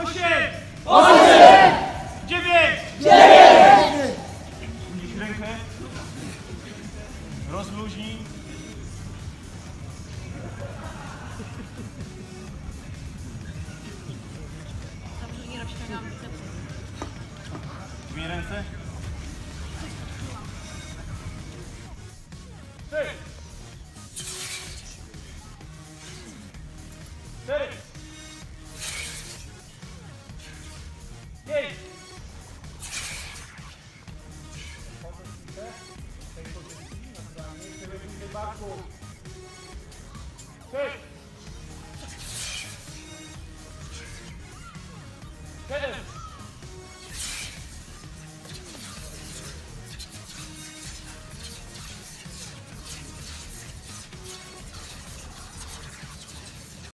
9! Unieś rękę. Rozluźnij. Dobrze, nie rozciągam bicepsy. Dwie ręce. 4. 5. Tej pozycji, naturalnie, przelecimy barku. 6.